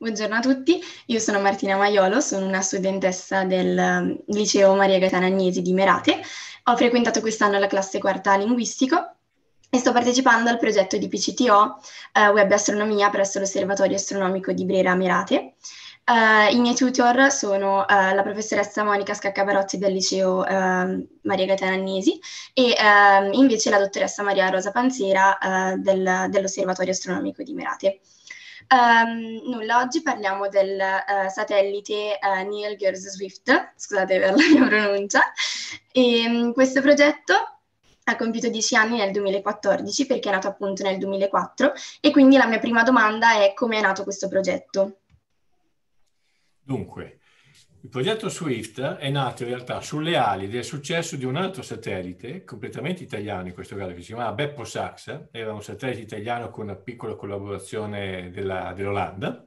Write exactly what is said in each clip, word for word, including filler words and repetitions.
Buongiorno a tutti, io sono Martina Maiolo, sono una studentessa del um, liceo Maria Gaetana Agnesi di Merate. Ho frequentato quest'anno la classe quarta linguistico e sto partecipando al progetto di P C T O, eh, Web Astronomia presso l'Osservatorio Astronomico di Brera Merate. Eh, I miei tutor sono eh, la professoressa Monica Scaccavarozzi del liceo eh, Maria Gaetana Agnesi e ehm, invece la dottoressa Maria Rosa Panzera eh, del- dell'Osservatorio Astronomico di Merate. Ehm, nulla, oggi parliamo del eh, satellite eh, Neil Girls Swift, scusate per la mia pronuncia, e mh, questo progetto ha compiuto dieci anni nel duemilaquattordici perché è nato appunto nel duemilaquattro e quindi la mia prima domanda è come è nato questo progetto? Dunque, il progetto Swift è nato in realtà sulle ali del successo di un altro satellite, completamente italiano in questo caso, che si chiamava Beppo Sax, era un satellite italiano con una piccola collaborazione della- dell'Olanda,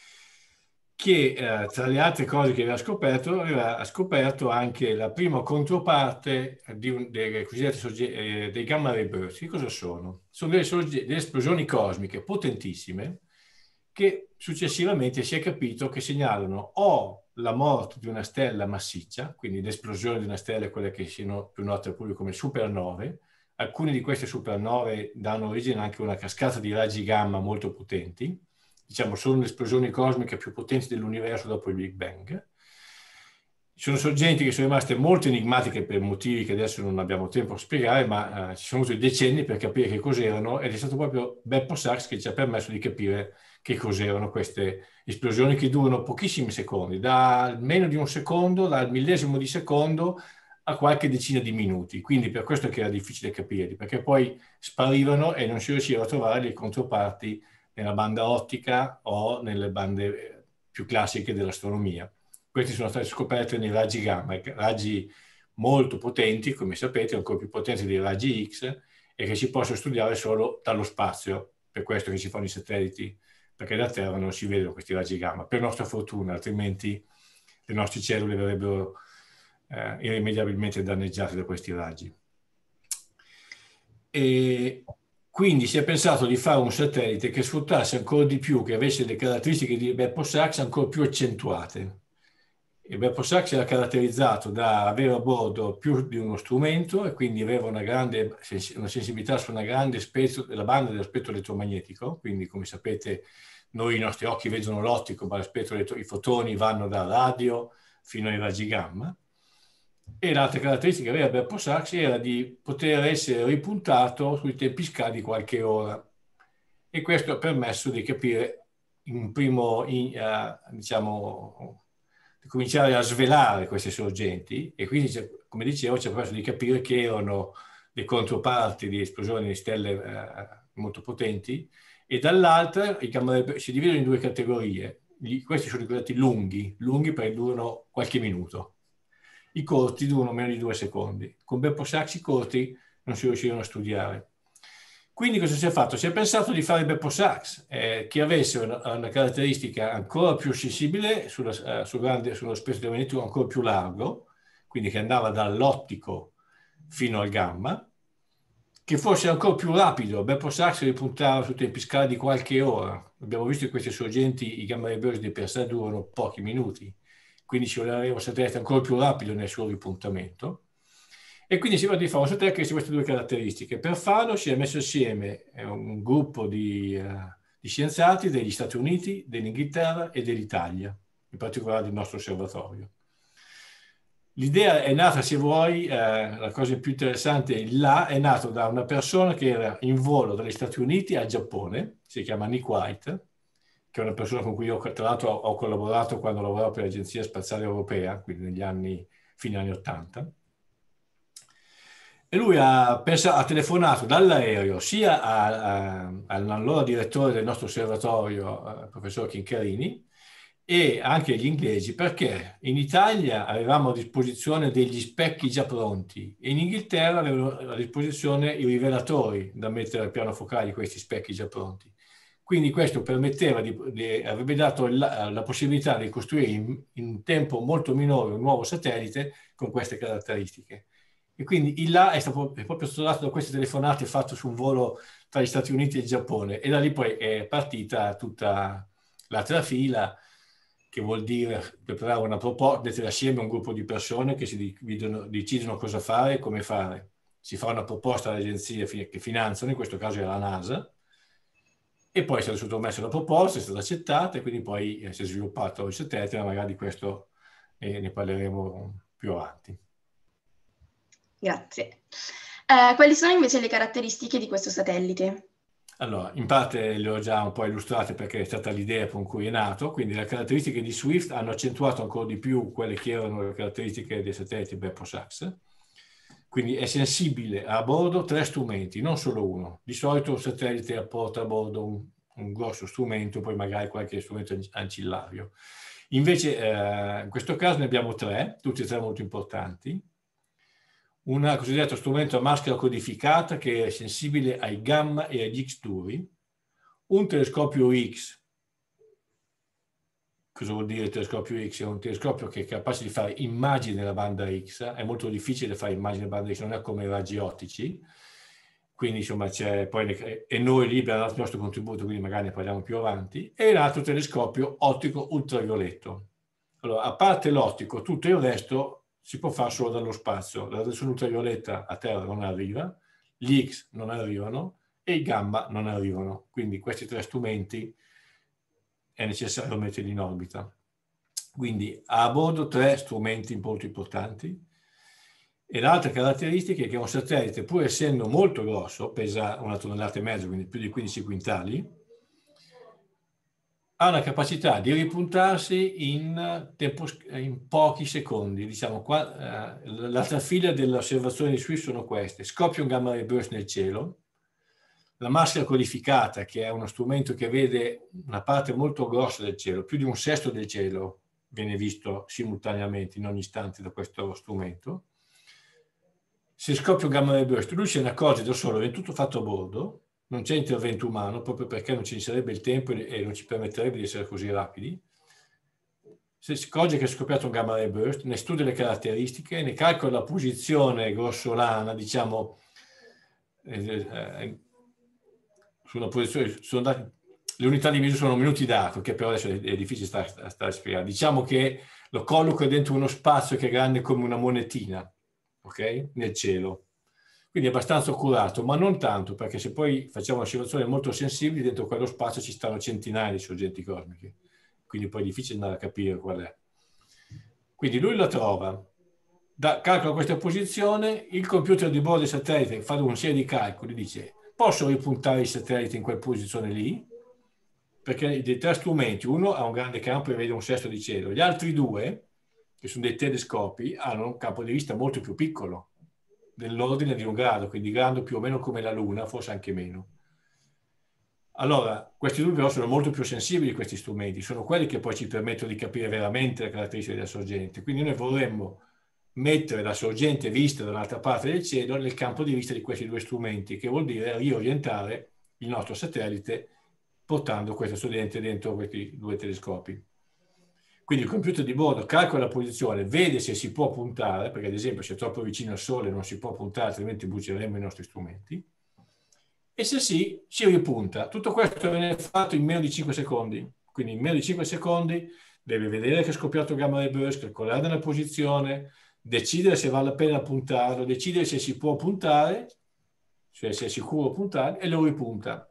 che eh, tra le altre cose che aveva scoperto, aveva scoperto anche la prima controparte di un- dei cosiddetti sogge- eh, dei gamma ray burst. Che cosa sono? Sono delle, sogge- delle esplosioni cosmiche potentissime che successivamente si è capito che segnalano o la morte di una stella massiccia, quindi l'esplosione di una stella, quelle che sono più note al pubblico come supernove. Alcune di queste supernove danno origine anche a una cascata di raggi gamma molto potenti, diciamo, sono le esplosioni cosmiche più potenti dell'universo dopo il Big Bang. Ci sono sorgenti che sono rimaste molto enigmatiche per motivi che adesso non abbiamo tempo a spiegare, ma eh, ci sono voluti decenni per capire che cos'erano ed è stato proprio Beppo Sachs che ci ha permesso di capire che cos'erano queste esplosioni che durano pochissimi secondi, da meno di un secondo, dal millesimo di secondo a qualche decina di minuti. Quindi per questo che era difficile capirli, perché poi sparivano e non si riusciva a trovare le controparti nella banda ottica o nelle bande più classiche dell'astronomia. Questi sono stati scoperti nei raggi gamma, raggi molto potenti, come sapete, ancora più potenti dei raggi X e che si possono studiare solo dallo spazio. Per questo che si fanno i satelliti, perché da Terra non si vedono questi raggi gamma, per nostra fortuna, altrimenti le nostre cellule verrebbero eh, irrimediabilmente danneggiate da questi raggi. E quindi si è pensato di fare un satellite che sfruttasse ancora di più, che avesse le caratteristiche di Beppo Sachs ancora più accentuate. E Beppo Sachs era caratterizzato da avere a bordo più di uno strumento e quindi aveva una grande una sensibilità su una grande spettro della banda dello spettro elettromagnetico. Quindi, come sapete, noi i nostri occhi vedono l'ottico, ma lo spettro elettro- i fotoni vanno da radio fino ai raggi gamma. E l'altra caratteristica che aveva Beppo Sachs era di poter essere ripuntato sui tempi scadi qualche ora. E questo ha permesso di capire in primo, in, uh, diciamo, di cominciare a svelare queste sorgenti e quindi, come dicevo, ci ha permesso di capire che erano le controparti di esplosioni di stelle uh, molto potenti e dall'altra i gamma ray si dividono in due categorie. Gli, questi sono i cosiddetti lunghi, lunghi perché durano qualche minuto. I corti durano meno di due secondi. Con Beppo Sachs i corti non si riuscivano a studiare. Quindi cosa si è fatto? Si è pensato di fare Beppo Sachs, eh, che avesse una, una caratteristica ancora più sensibile sulla, uh, sul grande, sullo spettro magnetico ancora più largo, quindi che andava dall'ottico fino al gamma, che fosse ancora più rapido. Beppo Sachs ripuntava su tempi scali di qualche ora. Abbiamo visto che queste sorgenti, i gamma ray burst di per sé durano pochi minuti, quindi ci voleva avere un satellite ancora più rapido nel suo ripuntamento. E quindi si va di fare un satellite che ha queste due caratteristiche. Per farlo si è messo assieme un gruppo di, uh, di scienziati degli Stati Uniti, dell'Inghilterra e dell'Italia, in particolare del nostro osservatorio. L'idea è nata, se vuoi, eh, la cosa più interessante là, è nata da una persona che era in volo dagli Stati Uniti al Giappone, si chiama Nick White, che è una persona con cui io tra l'altro ho collaborato quando lavoravo per l'Agenzia Spaziale Europea, quindi negli anni, fine anni ottanta. E lui ha, pensa, ha telefonato dall'aereo sia all'allora direttore del nostro osservatorio, il professor Chincarini, e anche agli inglesi, perché in Italia avevamo a disposizione degli specchi già pronti e in Inghilterra avevano a disposizione i rivelatori da mettere al piano focale di questi specchi già pronti. Quindi questo permetteva di, di avrebbe dato la, la possibilità di costruire in, in tempo molto minore un nuovo satellite con queste caratteristiche. E quindi il là è, stato, è proprio stato dato da queste telefonate fatto su un volo tra gli Stati Uniti e il Giappone e da lì poi è partita tutta L'altra fila, che vuol dire preparare una proposta, mettere assieme un gruppo di persone che si dividono, decidono cosa fare e come fare. Si fa una proposta alle agenzie che finanziano, in questo caso è la NASA, e poi è stata sottomessa la proposta, è stata accettata e quindi poi si è sviluppato il satellite, ma magari di questo eh, ne parleremo più avanti. Grazie. Eh, quali sono invece le caratteristiche di questo satellite? Allora, in parte le ho già un po' illustrate perché è stata l'idea con cui è nato, quindi le caratteristiche di Swift hanno accentuato ancora di più quelle che erano le caratteristiche dei satelliti Bepo-Sax. Quindi è sensibile a bordo tre strumenti, non solo uno. Di solito un satellite porta a bordo un, un grosso strumento, poi magari qualche strumento ancillario. Invece eh, in questo caso ne abbiamo tre, tutti e tre molto importanti. Un cosiddetto strumento a maschera codificata che è sensibile ai gamma e agli X duri, un telescopio X. Cosa vuol dire il telescopio X? È un telescopio che è capace di fare immagini nella banda X, è molto difficile fare immagini nella banda X, non è come i raggi ottici, quindi insomma c'è poi, e noi lì abbiamo dato il nostro contributo, quindi magari ne parliamo più avanti, e l'altro telescopio ottico ultravioletto. Allora, a parte l'ottico, tutto il resto si può fare solo dallo spazio. La radiazione ultravioletta a terra non arriva, gli X non arrivano e i gamma non arrivano. Quindi questi tre strumenti è necessario metterli in orbita. Quindi ha a bordo tre strumenti molto importanti. E l'altra caratteristica è che un satellite, pur essendo molto grosso, pesa una tonnellata e mezzo, quindi più di quindici quintali, ha una capacità di ripuntarsi in, tempo, in pochi secondi. Diciamo, qua, eh, l'altra fila delle osservazioni di Swift sono queste. Scoppia un gamma ray burst nel cielo, la maschera codificata, che è uno strumento che vede una parte molto grossa del cielo, più di un sesto del cielo viene visto simultaneamente in ogni istante da questo strumento. Se scoppia un gamma ray burst, lui se ne accorge da solo, è tutto fatto a bordo, non c'è intervento umano, proprio perché non ci sarebbe il tempo e non ci permetterebbe di essere così rapidi. Se si accorge che è scoppiato un gamma ray burst, ne studia le caratteristiche, ne calcola la posizione grossolana, diciamo, eh, eh, su una posizione, sono dati, le unità di misura sono minuti d'arco, che però adesso è, è difficile stare, stare a spiegare. Diciamo che lo colloca dentro uno spazio che è grande come una monetina, ok? Nel cielo. Quindi è abbastanza accurato, ma non tanto, perché se poi facciamo osservazioni molto sensibili, dentro quello spazio ci stanno centinaia di sorgenti cosmiche, quindi poi è difficile andare a capire qual è. Quindi lui la trova, da, calcola questa posizione, il computer di bordo del satellite fa una serie di calcoli, dice posso ripuntare il satellite in quella posizione lì? Perché dei tre strumenti, uno ha un grande campo e vede un sesto di cielo, gli altri due, che sono dei telescopi, hanno un campo di vista molto più piccolo, dell'ordine di un grado, quindi grado più o meno come la Luna, forse anche meno. Allora, questi due però sono molto più sensibili, questi strumenti, sono quelli che poi ci permettono di capire veramente le caratteristiche della sorgente. Quindi noi vorremmo mettere la sorgente vista dall'altra parte del cielo nel campo di vista di questi due strumenti, che vuol dire riorientare il nostro satellite portando questa sorgente dentro questi due telescopi. Quindi il computer di bordo calcola la posizione, vede se si può puntare, perché ad esempio se è troppo vicino al Sole non si può puntare, altrimenti bruceremo i nostri strumenti, e se sì, si ripunta. Tutto questo viene fatto in meno di cinque secondi, quindi in meno di cinque secondi deve vedere che è scoppiato il gamma ray burst, calcolare la posizione, decidere se vale la pena puntarlo, decidere se si può puntare, cioè se è sicuro puntare, e lo ripunta.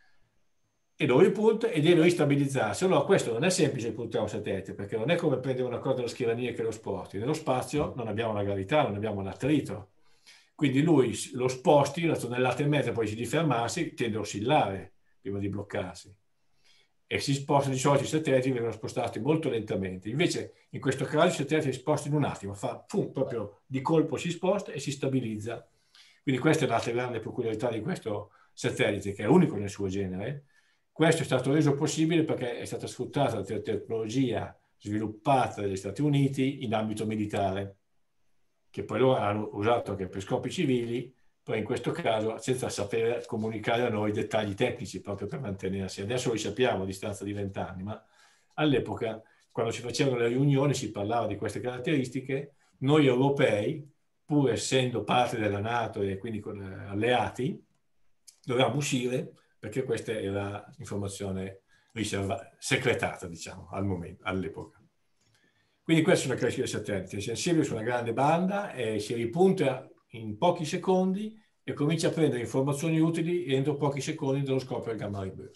E lo ripunta e deve ristabilizzarsi. Allora questo non è semplice puntare un satellite, perché non è come prendere una cosa dalla scrivania che lo sposti. Nello spazio non abbiamo la gravità, non abbiamo l'attrito. Quindi lui lo sposti, una tonnellata e mezza, poi di fermarsi, tende a oscillare prima di bloccarsi. E si sposta, di solito i satelliti vengono spostati molto lentamente. Invece in questo caso i satelliti si spostano in un attimo, fa pum, proprio di colpo si sposta e si stabilizza. Quindi questa è l'altra grande peculiarità di questo satellite, che è unico nel suo genere. Questo è stato reso possibile perché è stata sfruttata la tecnologia sviluppata dagli Stati Uniti in ambito militare, che poi loro hanno usato anche per scopi civili, poi in questo caso senza sapere comunicare a noi dettagli tecnici proprio per mantenersi. Adesso li sappiamo a distanza di vent'anni, ma all'epoca, quando si facevano le riunioni, si parlava di queste caratteristiche. Noi europei, pur essendo parte della NATO e quindi con alleati, dovevamo uscire perché questa era informazione riservata, secretata, diciamo, al momento, all'epoca. Quindi questa è una crescita del satellite, è sensibile su una grande banda e si ripunta in pochi secondi e comincia a prendere informazioni utili entro pochi secondi dallo scopo del gamma ray burst.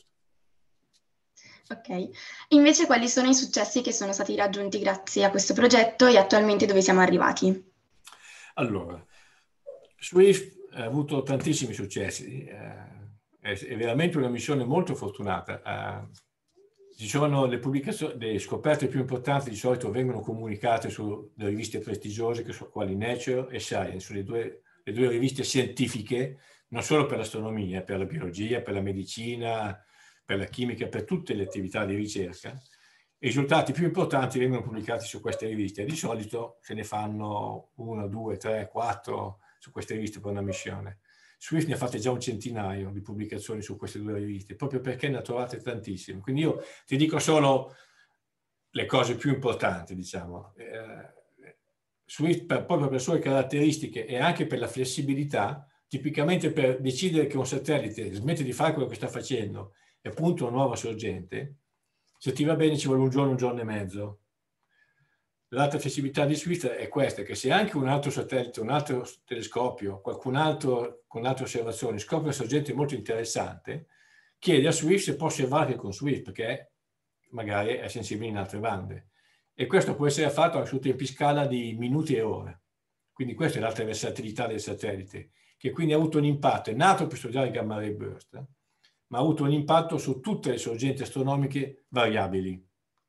Ok, invece quali sono i successi che sono stati raggiunti grazie a questo progetto e attualmente dove siamo arrivati? Allora, Swift ha avuto tantissimi successi, eh, è, è veramente una missione molto fortunata. Eh, ci sono le pubblicazioni, le scoperte più importanti di solito vengono comunicate sulle riviste prestigiose che sono quali Nature e Science, sulle due, le due riviste scientifiche, non solo per l'astronomia, per la biologia, per la medicina, per la chimica, per tutte le attività di ricerca. I risultati più importanti vengono pubblicati su queste riviste e di solito se ne fanno uno, due, tre, quattro su queste riviste per una missione. Swift ne ha fatte già un centinaio di pubblicazioni su queste due riviste, proprio perché ne ha trovate tantissime. Quindi io ti dico solo le cose più importanti, diciamo. Eh, Swift, per, proprio per le sue caratteristiche e anche per la flessibilità, tipicamente per decidere che un satellite smette di fare quello che sta facendo e punta una nuova sorgente, se ti va bene ci vuole un giorno, un giorno e mezzo. L'altra flessibilità di Swift è questa, che se anche un altro satellite, un altro telescopio, qualcun altro con altre osservazioni scopre una sorgente molto interessante, chiede a Swift se può osservare con Swift, perché magari è sensibile in altre bande. E questo può essere fatto anche su tempi scala di minuti e ore. Quindi questa è l'altra versatilità del satellite, che quindi ha avuto un impatto, è nato per studiare il gamma ray burst, eh? ma ha avuto un impatto su tutte le sorgenti astronomiche variabili.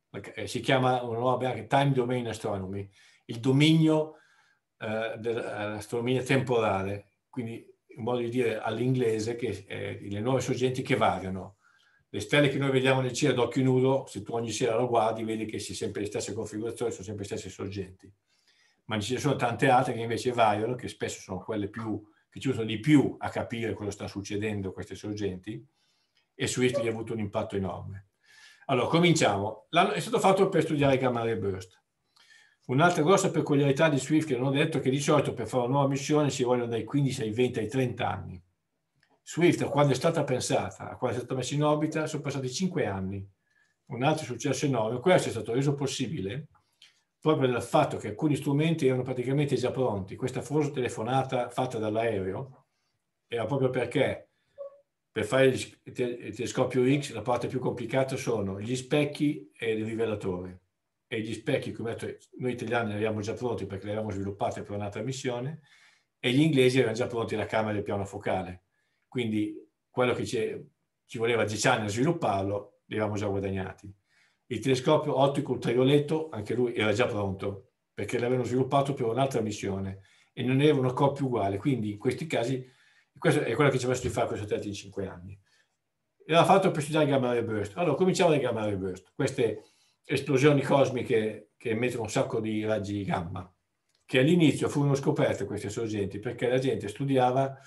Si chiama una nuova anche Time Domain Astronomy, il dominio eh, dell'astronomia temporale, quindi in modo di dire all'inglese che eh, le nuove sorgenti che variano. Le stelle che noi vediamo nel cielo ad occhio nudo, se tu ogni sera lo guardi, vedi che sono sempre le stesse configurazioni, sono sempre le stesse sorgenti. Ma ci sono tante altre che invece variano, che spesso sono quelle più, che ci usano di più a capire cosa sta succedendo a queste sorgenti, e Swift gli ha avuto un impatto enorme. Allora, cominciamo. È stato fatto per studiare il gamma ray burst. Un'altra grossa peculiarità di Swift che non ho detto è che di solito per fare una nuova missione ci vogliono dai quindici ai venti ai trenta anni. Swift, quando è stata pensata, quando è stata messa in orbita, sono passati cinque anni. Un altro successo enorme. Questo è stato reso possibile proprio dal fatto che alcuni strumenti erano praticamente già pronti. Questa famosa telefonata fatta dall'aereo era proprio perché per fare il telescopio X la parte più complicata sono gli specchi e il rivelatore. E gli specchi, come detto, noi italiani li abbiamo già pronti perché li avevamo sviluppati per un'altra missione, e gli inglesi avevano già pronti la camera del piano focale. Quindi quello che ci, ci voleva dieci anni a svilupparlo, li avevamo già guadagnati. Il telescopio ottico ultravioletto, anche lui era già pronto, perché l'avevano sviluppato per un'altra missione e non ne avevano coppie uguali. Quindi in questi casi, questo è quello che ci ha messo di fare questo satellite in cinque anni. Era fatto per studiare il gamma ray burst. Allora, cominciamo dal gamma ray burst. Queste esplosioni cosmiche che emettono un sacco di raggi gamma, che all'inizio furono scoperte queste sorgenti perché la gente studiava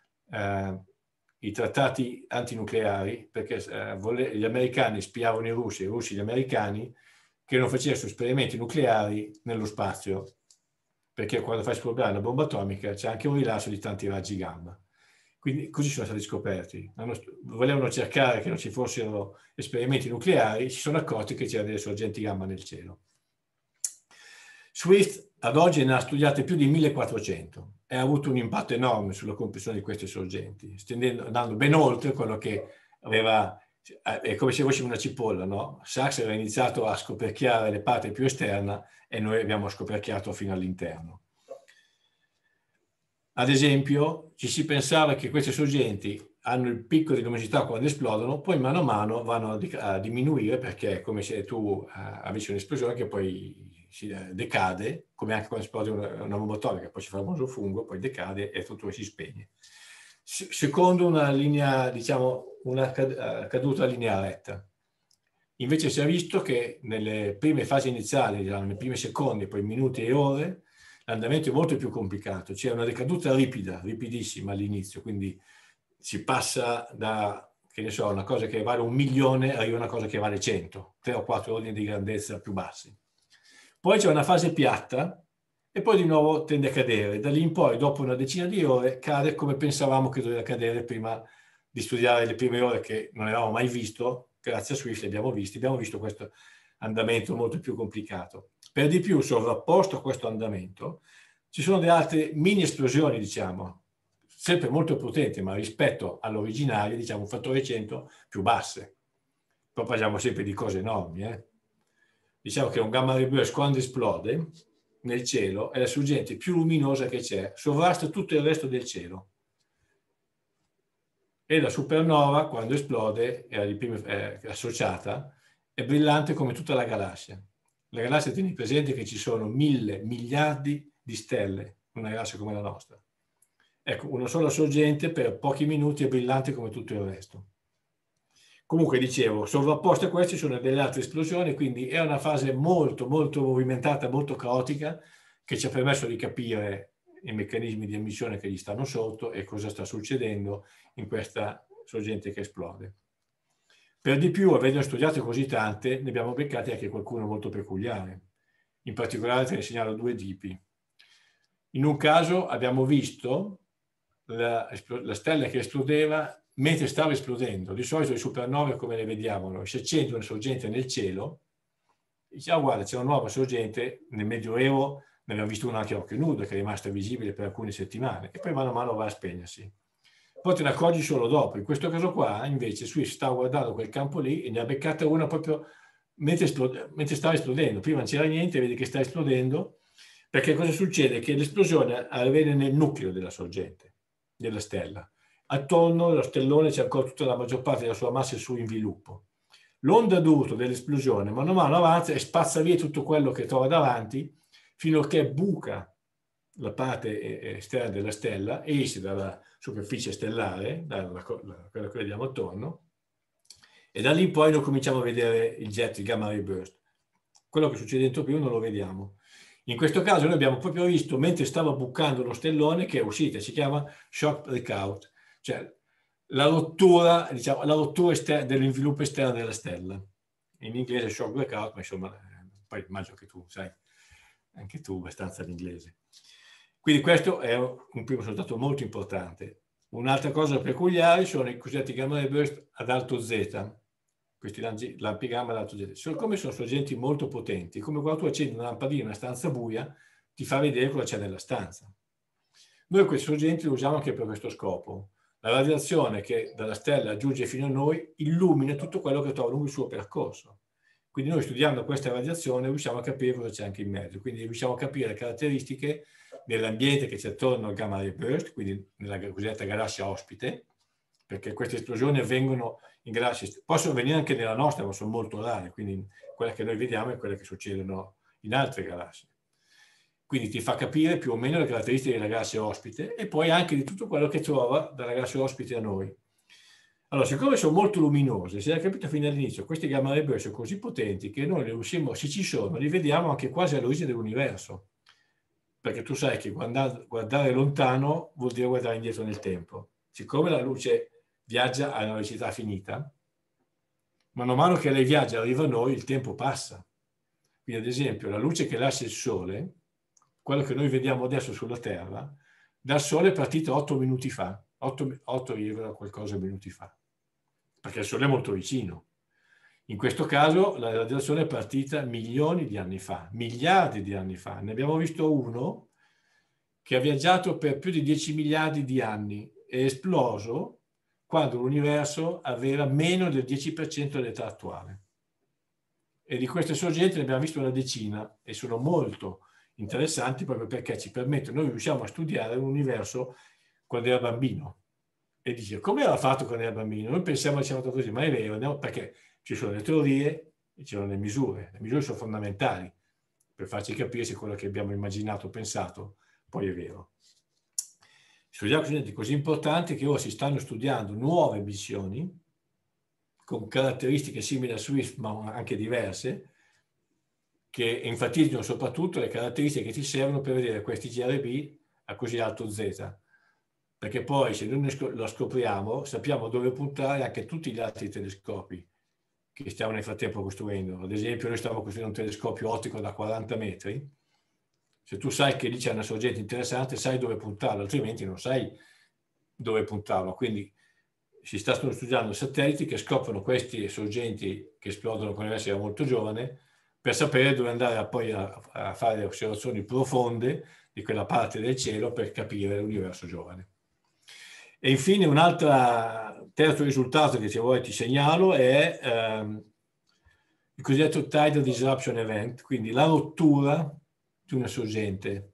eh, i trattati antinucleari, perché eh, gli americani spiavano i russi, i russi gli americani, che non facessero esperimenti nucleari nello spazio, perché quando fai esplodere una bomba atomica c'è anche un rilascio di tanti raggi gamma. Quindi così sono stati scoperti. Volevano cercare che non ci fossero esperimenti nucleari, si sono accorti che c'erano delle sorgenti gamma nel cielo. Swift ad oggi ne ha studiate più di millequattrocento e ha avuto un impatto enorme sulla comprensione di queste sorgenti, stendendo, andando ben oltre quello che aveva, è come se fossimo una cipolla, no? Sachs aveva iniziato a scoperchiare le parti più esterne e noi abbiamo scoperchiato fino all'interno. Ad esempio, ci si pensava che queste sorgenti hanno il picco di luminosità quando esplodono, poi mano a mano vanno a diminuire perché è come se tu avessi un'esplosione che poi si decade, come anche quando esplode una, una bomba atomica, poi si fa il famoso fungo, poi decade e tutto si spegne. S- secondo una linea, diciamo, una caduta linea retta. Invece si è visto che nelle prime fasi iniziali, diciamo, nei primi secondi, poi minuti e ore, l'andamento è molto più complicato, c'è una decaduta ripida, ripidissima all'inizio, quindi si passa da, che ne so, una cosa che vale un milione arriva a una cosa che vale cento, tre o quattro ordini di grandezza più bassi. Poi c'è una fase piatta e poi di nuovo tende a cadere. Da lì in poi, dopo una decina di ore, cade come pensavamo che doveva cadere prima di studiare le prime ore che non avevamo mai visto, grazie a Swift li abbiamo visti, abbiamo visto questo andamento molto più complicato. Per di più, sovrapposto a questo andamento, ci sono delle altre mini esplosioni, diciamo, sempre molto potenti, ma rispetto all'originario, diciamo, un fattore cento più basse. Poi parliamo sempre di cose enormi. Eh? Diciamo che un gamma ray burst, quando esplode nel cielo, è la sorgente più luminosa che c'è, sovrasta tutto il resto del cielo. E la supernova, quando esplode, è, è associata, è brillante come tutta la galassia. La galassia, tieni presente che ci sono mille miliardi di stelle, una galassia come la nostra. Ecco, una sola sorgente per pochi minuti è brillante come tutto il resto. Comunque, dicevo, sovrapposte a queste sono delle altre esplosioni, quindi è una fase molto, molto movimentata, molto caotica, che ci ha permesso di capire i meccanismi di emissione che gli stanno sotto e cosa sta succedendo in questa sorgente che esplode. Per di più, avendo studiato così tante, ne abbiamo beccate anche qualcuno molto peculiare. In particolare te ne segnalo due tipi. In un caso abbiamo visto la, la stella che esplodeva mentre stava esplodendo. Di solito le supernove, come le vediamo noi, si accende una sorgente nel cielo, diciamo, guarda, c'è una nuova sorgente, nel Medioevo ne abbiamo visto una anche a occhio nudo, che è rimasta visibile per alcune settimane, e poi mano a mano va a spegnersi. Poi te ne accorgi solo dopo. In questo caso qua, invece, Swift sta guardando quel campo lì e ne ha beccata una proprio mentre, esplode, mentre stava esplodendo. Prima non c'era niente, vedi che sta esplodendo, perché cosa succede? Che l'esplosione avviene nel nucleo della sorgente, della stella. Attorno allo stellone c'è ancora tutta la maggior parte della sua massa in suo inviluppo. L'onda d'urto dell'esplosione mano a mano avanza e spazza via tutto quello che trova davanti, fino a che buca la parte esterna della stella e esce dalla superficie stellare, dalla, quella che vediamo attorno, e da lì poi noi cominciamo a vedere il jet, il gamma ray burst. Quello che succede dentro più non lo vediamo. In questo caso noi abbiamo proprio visto, mentre stava bucando lo stellone, che è uscita, si chiama shock breakout, cioè la rottura, diciamo, la rottura esterna, dell'inviluppo esterno della stella. In inglese shock breakout, ma insomma, poi immagino che tu sai, anche tu abbastanza l'inglese. Quindi questo è un primo risultato molto importante. Un'altra cosa peculiare sono i cosiddetti gamma ray burst ad alto Z, questi lampi gamma ad alto Z. Siccome sono sorgenti molto potenti, come quando tu accendi una lampadina in una stanza buia, ti fa vedere cosa c'è nella stanza. Noi questi sorgenti li usiamo anche per questo scopo. La radiazione che dalla stella giunge fino a noi illumina tutto quello che trova lungo il suo percorso. Quindi noi studiando questa radiazione riusciamo a capire cosa c'è anche in mezzo, quindi riusciamo a capire le caratteristiche dell'ambiente che c'è attorno al gamma ray burst, quindi nella cosiddetta galassia ospite, perché queste esplosioni avvengono in galassie, possono avvenire anche nella nostra, ma sono molto rare, quindi quelle che noi vediamo è quelle che succedono in altre galassie. Quindi ti fa capire più o meno le caratteristiche della galassia ospite e poi anche di tutto quello che trova dalla galassia ospite a noi. Allora, siccome sono molto luminose, si è capito fin dall'inizio, questi gamma ray burst sono così potenti che noi li riusciamo, se ci sono, li vediamo anche quasi all'origine dell'universo. Perché tu sai che guardare, guardare lontano vuol dire guardare indietro nel tempo. Siccome la luce viaggia a una velocità finita, mano a mano che lei viaggia e arriva a noi, il tempo passa. Quindi, ad esempio, la luce che lascia il Sole, quello che noi vediamo adesso sulla Terra, dal Sole è partita otto minuti fa, otto, otto qualcosa minuti fa, perché il Sole è molto vicino. In questo caso la radiazione è partita milioni di anni fa, miliardi di anni fa. Ne abbiamo visto uno che ha viaggiato per più di dieci miliardi di anni e è esploso quando l'universo aveva meno del dieci per cento dell'età attuale. E di queste sorgenti ne abbiamo visto una decina e sono molto interessanti proprio perché ci permettono, noi riusciamo a studiare l'universo quando era bambino. E dice, come era fatto quando era bambino? Noi pensiamo che sia fatto così, ma è vero, no? Perché ci sono le teorie e ci sono le misure. Le misure sono fondamentali per farci capire se quello che abbiamo immaginato o pensato poi è vero. Studiamo sorgenti così importanti che ora si stanno studiando nuove missioni con caratteristiche simili a Swift ma anche diverse, che enfatizzano soprattutto le caratteristiche che ci servono per vedere questi G R B a così alto Z. Perché poi se noi lo scopriamo sappiamo dove puntare anche tutti gli altri telescopi che stiamo nel frattempo costruendo. Ad esempio noi stiamo costruendo un telescopio ottico da quaranta metri. Se tu sai che lì c'è una sorgente interessante sai dove puntarlo, altrimenti non sai dove puntarlo. Quindi si stanno studiando satelliti che scoprono questi sorgenti che esplodono con l'essere molto giovane, per sapere dove andare a poi a, a fare osservazioni profonde di quella parte del cielo per capire l'universo giovane. E infine un altro terzo risultato che se vuoi ti segnalo è ehm, il cosiddetto tidal disruption event, quindi la rottura di una sorgente.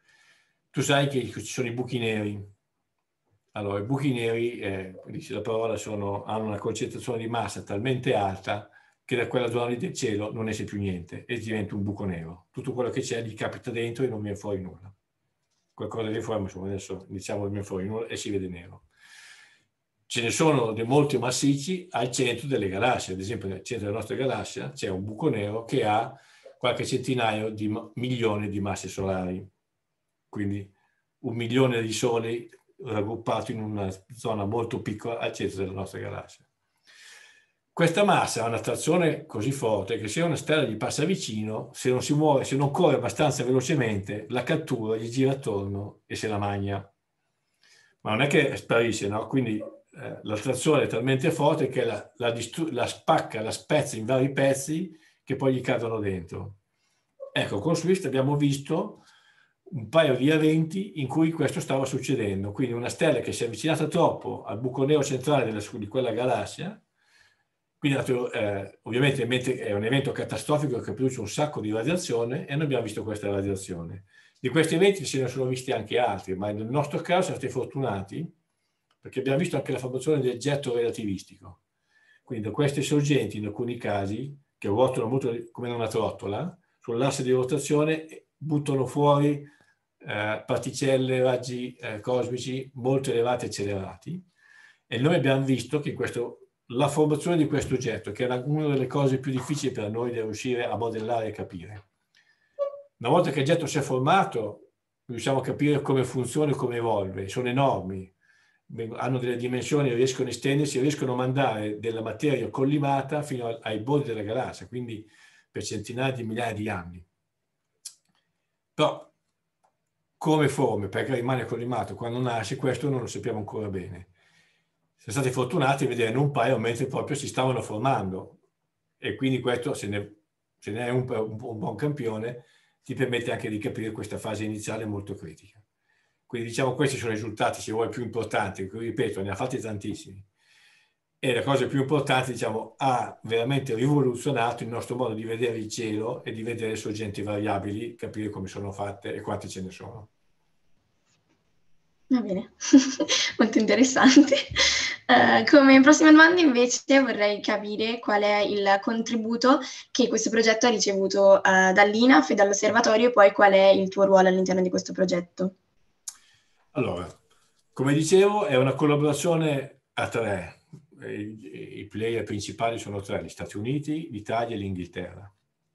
Tu sai che ci sono i buchi neri. Allora, i buchi neri, eh, dice la parola, sono, hanno una concentrazione di massa talmente alta che da quella zona lì del cielo non esce più niente e diventa un buco nero. Tutto quello che c'è gli capita dentro e non viene fuori nulla. Qualcosa di fuori, ma adesso diciamo che viene fuori nulla e si vede nero. Ce ne sono di molti massicci al centro delle galassie. Ad esempio nel centro della nostra galassia c'è un buco nero che ha qualche centinaio di milioni di masse solari. Quindi un milione di soli raggruppato in una zona molto piccola al centro della nostra galassia. Questa massa ha un'attrazione così forte che se una stella gli passa vicino, se non si muove, se non corre abbastanza velocemente, la cattura, gli gira attorno e se la mangia. Ma non è che sparisce, no? Quindi eh, l'attrazione è talmente forte che la, la, la spacca, la spezza in vari pezzi che poi gli cadono dentro. Ecco, con Swift abbiamo visto un paio di eventi in cui questo stava succedendo. Quindi una stella che si è avvicinata troppo al buco nero centrale della, di quella galassia, quindi eh, ovviamente è un evento catastrofico che produce un sacco di radiazione e noi abbiamo visto questa radiazione. Di questi eventi se ne sono visti anche altri, ma nel nostro caso siamo stati fortunati perché abbiamo visto anche la formazione del getto relativistico. Quindi da queste sorgenti, in alcuni casi, che ruotano molto come una trottola, sull'asse di rotazione buttano fuori eh, particelle, raggi eh, cosmici molto elevati e accelerati. E noi abbiamo visto che in questo la formazione di questo oggetto, che era una delle cose più difficili per noi da riuscire a modellare e capire. Una volta che il oggetto si è formato, riusciamo a capire come funziona e come evolve. Sono enormi, hanno delle dimensioni, riescono a estendersi, riescono a mandare della materia collimata fino ai bordi della galassia, quindi per centinaia di migliaia di anni. Però, come forme, perché rimane collimato quando nasce, questo non lo sappiamo ancora bene. Siamo stati fortunati a vedere un paio mentre proprio si stavano formando e quindi questo, se ne, se ne è un, un, un buon campione, ti permette anche di capire questa fase iniziale molto critica. Quindi diciamo questi sono i risultati, se vuoi, più importanti, ripeto, ne ha fatti tantissimi. E la cosa più importante, diciamo, ha veramente rivoluzionato il nostro modo di vedere il cielo e di vedere sorgenti variabili, capire come sono fatte e quante ce ne sono. Va bene, molto interessante. Uh, come prossima domanda invece vorrei capire qual è il contributo che questo progetto ha ricevuto uh, dall'I N A F e dall'osservatorio e poi qual è il tuo ruolo all'interno di questo progetto. Allora, come dicevo, è una collaborazione a tre. I, i player principali sono tre, gli Stati Uniti, l'Italia e l'Inghilterra.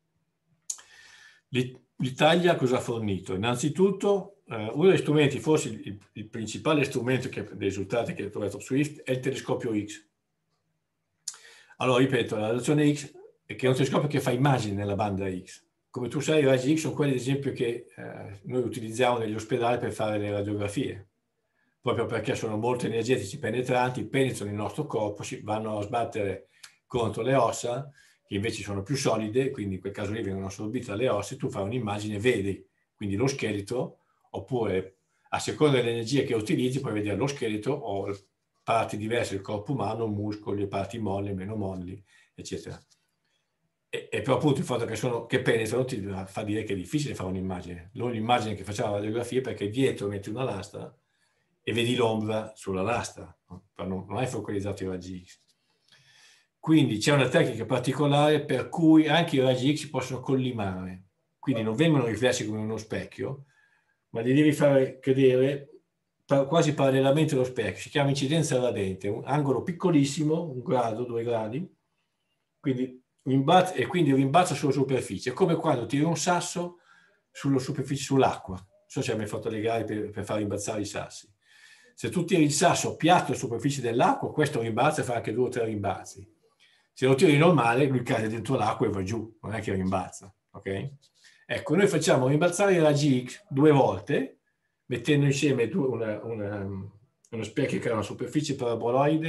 L'Italia cosa ha fornito? Innanzitutto, eh, uno degli strumenti, forse il, il principale strumento che, dei risultati che ha trovato Swift è il telescopio X. Allora, ripeto, la radiazione X è che è un telescopio che fa immagini nella banda X. Come tu sai, i raggi X sono quelli, ad esempio, che eh, noi utilizziamo negli ospedali per fare le radiografie, proprio perché sono molto energetici, penetranti, penetrano il nostro corpo, si vanno a sbattere contro le ossa, che invece sono più solide, quindi in quel caso lì vengono assorbite dalle ossa e tu fai un'immagine e vedi quindi lo scheletro, oppure a seconda dell'energia che utilizzi puoi vedere lo scheletro o parti diverse del corpo umano, muscoli, parti molli, meno molli, eccetera. E, e però appunto il fatto che, sono, che penetrano ti fa dire che è difficile fare un'immagine. L'immagine che facciamo la radiografia è perché dietro metti una lastra e vedi l'ombra sulla lastra, no? non, non hai focalizzato i raggi X. Quindi c'è una tecnica particolare per cui anche i raggi X possono collimare, quindi non vengono riflessi come uno specchio, ma li devi fare cadere quasi parallelamente allo specchio. Si chiama incidenza radente, un angolo piccolissimo, un grado, due gradi, quindi rimbalza, e quindi rimbalza sulla superficie. È come quando tiri un sasso sulla superficie, sull'acqua. Non so se hai mai fatto le gare per, per far rimbalzare i sassi. Se tu tiri il sasso piatto sulla superficie dell'acqua, questo rimbalza e fa anche due o tre rimbalzi. Se lo tiri normale, lui cade dentro l'acqua e va giù, non è che rimbalza, ok? Ecco, noi facciamo rimbalzare i raggi X due volte, mettendo insieme due, una, una, uno specchio che ha una superficie paraboloide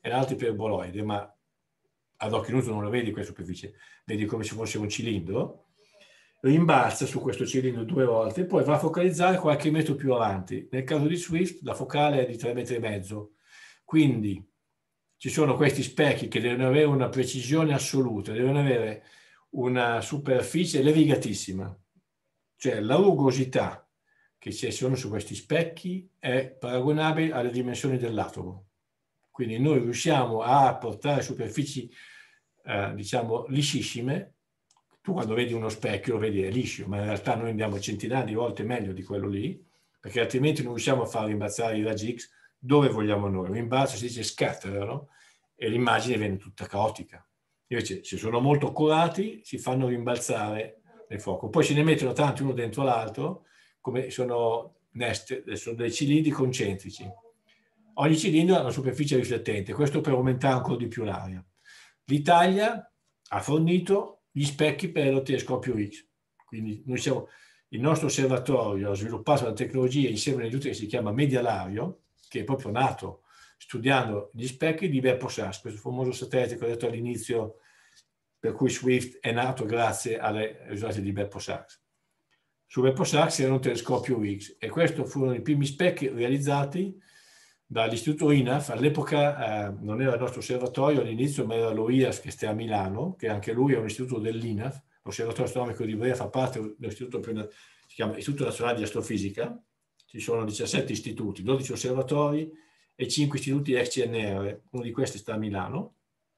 e l'altro iperboloide, ma ad occhio nudo non lo vedi questa superficie, vedi come se fosse un cilindro, rimbalza su questo cilindro due volte e poi va a focalizzare qualche metro più avanti. Nel caso di Swift la focale è di tre metri e mezzo, quindi ci sono questi specchi che devono avere una precisione assoluta, devono avere una superficie levigatissima, cioè la rugosità che ci sono su questi specchi è paragonabile alle dimensioni dell'atomo. Quindi noi riusciamo a portare superfici, eh, diciamo, liscissime. Tu quando vedi uno specchio lo vedi è liscio, ma in realtà noi andiamo centinaia di volte meglio di quello lì, perché altrimenti non riusciamo a far rimbalzare i raggi X dove vogliamo noi. Rimbalzo si dice scatterano e l'immagine viene tutta caotica. Invece se sono molto accurati si fanno rimbalzare nel fuoco. Poi se ne mettono tanti uno dentro l'altro, come sono, nest, sono dei cilindri concentrici. Ogni cilindro ha una superficie riflettente, questo per aumentare ancora di più l'aria. L'Italia ha fornito gli specchi per lo telescopio X, quindi noi siamo, il nostro osservatorio ha sviluppato una tecnologia insieme all'industria che si chiama Medialario, che è proprio nato studiando gli specchi di Bepo-Sachs, questo famoso satellite che ho detto all'inizio, per cui Swift è nato grazie alle risultati di Bepo-Sachs. Su Bepo-Sachs era un telescopio X e questi furono i primi specchi realizzati dall'istituto I N A F. All'epoca eh, non era il nostro osservatorio all'inizio, ma era l'O I A S che sta a Milano, che anche lui è un istituto dell'I N A F. L'osservatorio astronomico di Ivrea fa parte dell'istituto, si chiama Istituto Nazionale di Astrofisica. Ci sono diciassette istituti, dodici osservatori e cinque istituti ex C N R. Uno di questi sta a Milano.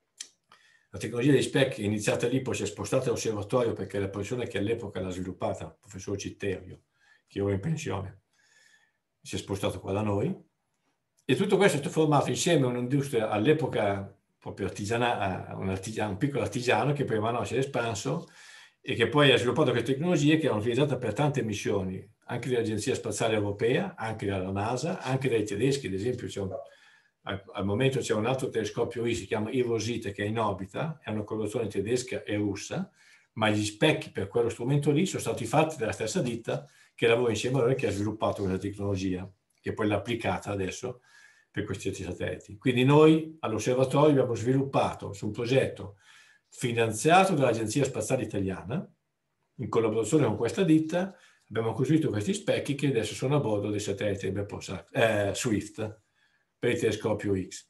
La tecnologia dei specchi è iniziata lì, poi si è spostata all'osservatorio perché la persona che all'epoca l'ha sviluppata, il professor Citterio, che ora è in pensione, si è spostato qua da noi. E tutto questo è stato formato insieme a un'industria all'epoca proprio artigiana, un, artigiano, un piccolo artigiano che prima no si è espanso e che poi ha sviluppato queste tecnologie che hanno utilizzato per tante missioni, anche dell'Agenzia Spaziale Europea, anche dalla NASA, anche dai tedeschi. Ad esempio c'è un, al, al momento c'è un altro telescopio I, si chiama Irosite, che è in orbita, è una collaborazione tedesca e russa, ma gli specchi per quello strumento lì sono stati fatti dalla stessa ditta che lavora insieme a loro e che ha sviluppato questa tecnologia, che poi l'ha applicata adesso per questi altri satelliti. Quindi noi all'osservatorio abbiamo sviluppato su un progetto finanziato dall'Agenzia Spaziale Italiana, in collaborazione con questa ditta, abbiamo costruito questi specchi che adesso sono a bordo dei satelliti eh, Swift per il telescopio X.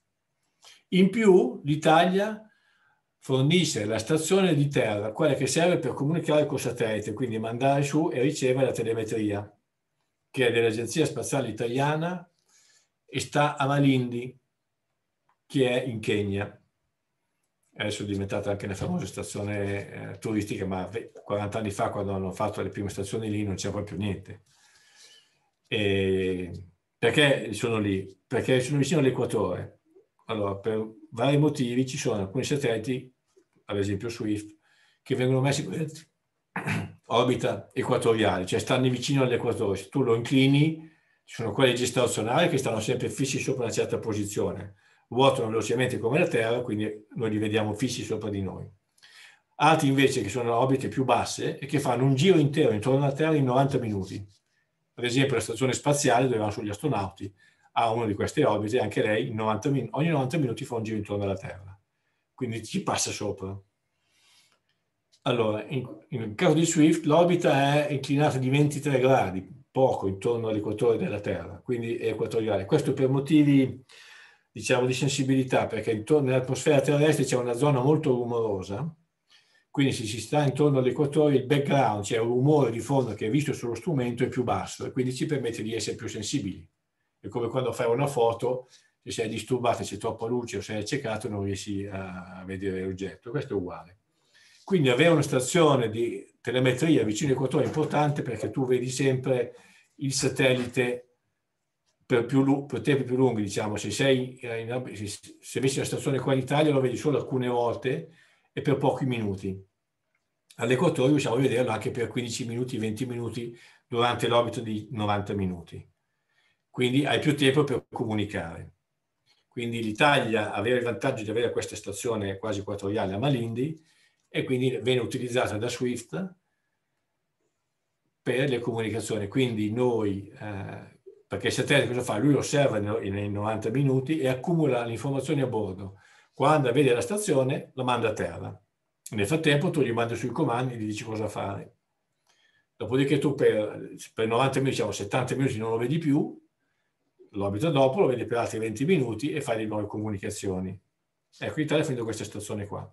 In più l'Italia fornisce la stazione di terra, quella che serve per comunicare col satellite, quindi mandare su e ricevere la telemetria, che è dell'Agenzia Spaziale Italiana e sta a Malindi, che è in Kenya. Adesso è diventata anche una famosa stazione eh, turistica, ma quaranta anni fa, quando hanno fatto le prime stazioni lì, non c'era proprio niente. E perché sono lì? Perché sono vicino all'equatore. Allora, per vari motivi ci sono alcuni satelliti, ad esempio Swift, che vengono messi in orbita equatoriale, cioè stanno vicino all'equatore. Se tu lo inclini, ci sono quelli geostazionari che stanno sempre fissi sopra una certa posizione, ruotano velocemente come la Terra, quindi noi li vediamo fissi sopra di noi. Altri invece che sono a orbite più basse e che fanno un giro intero intorno alla Terra in novanta minuti. Ad esempio la stazione spaziale dove vanno sugli astronauti ha una di queste orbite, anche lei in novanta min- ogni novanta minuti fa un giro intorno alla Terra, quindi ci passa sopra. Allora, in, in caso di Swift l'orbita è inclinata di ventitré gradi, poco intorno all'equatore della Terra, quindi è equatoriale. Questo per motivi, diciamo, di sensibilità, perché intorno all'atmosfera terrestre c'è una zona molto rumorosa, quindi se si sta intorno all'equatore il background, cioè un rumore di fondo che è visto sullo strumento, è più basso e quindi ci permette di essere più sensibili. È come quando fai una foto, se sei disturbato, c'è troppa luce o sei accecato, non riesci a vedere l'oggetto. Questo è uguale. Quindi avere una stazione di telemetria vicino all'equatore è importante perché tu vedi sempre il satellite per, più, per tempi più lunghi, diciamo. Se sei in, se avessi una stazione qua in Italia lo vedi solo alcune volte e per pochi minuti. All'equatore riusciamo a vederlo anche per quindici minuti, venti minuti durante l'orbita di novanta minuti. Quindi hai più tempo per comunicare. Quindi l'Italia aveva il vantaggio di avere questa stazione quasi equatoriale a Malindi e quindi viene utilizzata da Swift per le comunicazioni. Quindi noi eh, perché il satellite cosa fa? Lui osserva nei novanta minuti e accumula le informazioni a bordo. Quando vede la stazione, la manda a terra. Nel frattempo tu gli mandi sui comandi e gli dici cosa fare. Dopodiché tu per, per novanta minuti, diciamo settanta minuti non lo vedi più, lo abita dopo, lo vedi per altri venti minuti e fai le nuove comunicazioni. Ecco, l'Italia ha finito questa stazione qua.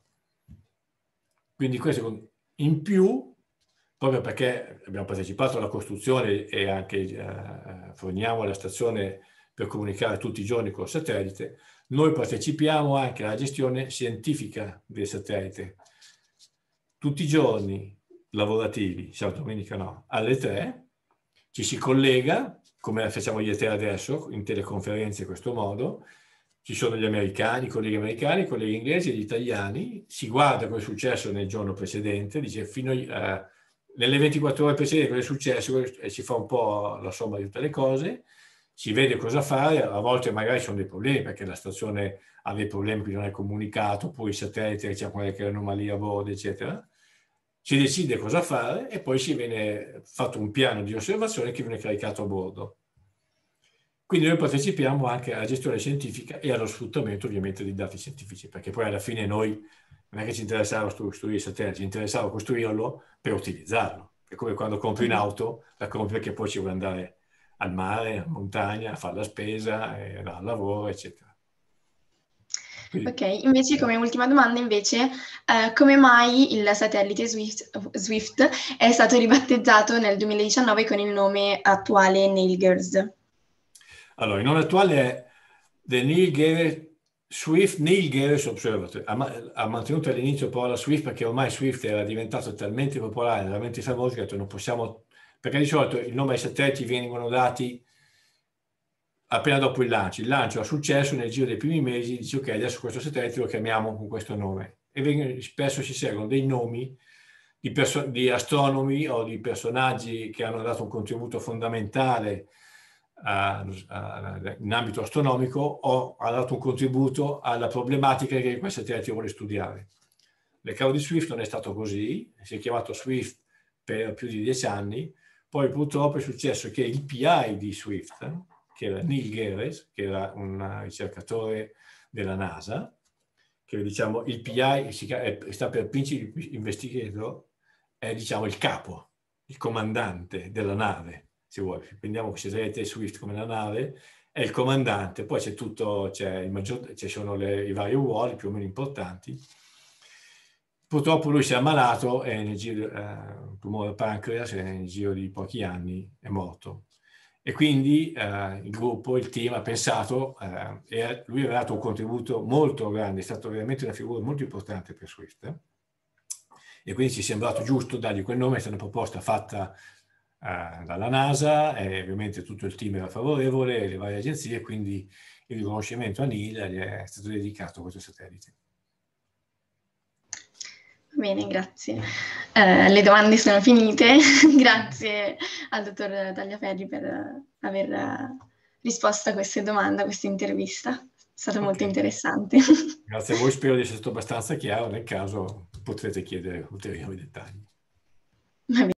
Quindi questo in più, proprio perché abbiamo partecipato alla costruzione e anche eh, forniamo la stazione per comunicare tutti i giorni col satellite, noi partecipiamo anche alla gestione scientifica del satellite. Tutti i giorni lavorativi, sabato domenica no, alle tre ci si collega, come facciamo io e te adesso, in teleconferenze in questo modo. Ci sono gli americani, i colleghi americani, i colleghi inglesi e gli italiani, si guarda cosa è successo nel giorno precedente, dice fino a, nelle ventiquattro ore precedenti cosa è successo e si fa un po' la somma di tutte le cose, si vede cosa fare, a volte magari ci sono dei problemi perché la stazione ha dei problemi che non è comunicato, poi il satellite c'è qualche anomalia a bordo, eccetera. Si decide cosa fare e poi si viene fatto un piano di osservazione che viene caricato a bordo. Quindi noi partecipiamo anche alla gestione scientifica e allo sfruttamento ovviamente dei dati scientifici, perché poi alla fine noi non è che ci interessava costruire il satellite, ci interessava costruirlo per utilizzarlo. È come quando compri un'auto, la compri perché poi ci vuoi andare al mare, in montagna, a fare la spesa, al lavoro, eccetera. Quindi... Ok, invece come ultima domanda invece, eh, come mai il satellite Swift, Swift è stato ribattezzato nel duemiladiciannove con il nome attuale NAILGIRS? Allora, il nome attuale è The Neil Gehret Swift Neil Gehret Observatory. Ha, ha mantenuto all'inizio però la Swift perché ormai Swift era diventato talmente popolare, talmente famoso che ha detto non possiamo, perché di solito il nome ai satelliti vengono dati appena dopo il lancio. Il lancio ha successo nel giro dei primi mesi, dice ok, adesso questo satellite lo chiamiamo con questo nome. E vengono, spesso si seguono dei nomi di, di astronomi o di personaggi che hanno dato un contributo fondamentale A, a, in ambito astronomico o ha dato un contributo alla problematica che questo satellite vuole studiare. Nel caso di Swift non è stato così, si è chiamato Swift per più di dieci anni, poi purtroppo è successo che il P I di Swift, che era Neil Gehret, che era un ricercatore della NASA, che diciamo il P I si, è, sta per Principal Investigator, è diciamo il capo, il comandante della nave. Se vuoi, prendiamo questo satellite Swift come la nave, è il comandante, poi c'è tutto, c'è il maggior, ci sono le, i vari ruoli più o meno importanti. Purtroppo lui si è ammalato e nel giro, eh, un tumore al pancreas e nel giro di pochi anni è morto. E quindi eh, il gruppo, il team ha pensato, eh, e lui aveva dato un contributo molto grande, è stato veramente una figura molto importante per Swift. Eh? E quindi ci è sembrato giusto dargli quel nome, è stata una proposta fatta dalla NASA e ovviamente tutto il team era favorevole, le varie agenzie, quindi il riconoscimento a Neil gli è stato dedicato a questo satellite. Bene, grazie. Eh, le domande sono finite. Grazie al dottor Tagliaferri per aver risposto a queste domande, a questa intervista. È stato okay. molto interessante. Grazie a voi, spero di essere stato abbastanza chiaro, nel caso potrete chiedere ulteriori dettagli.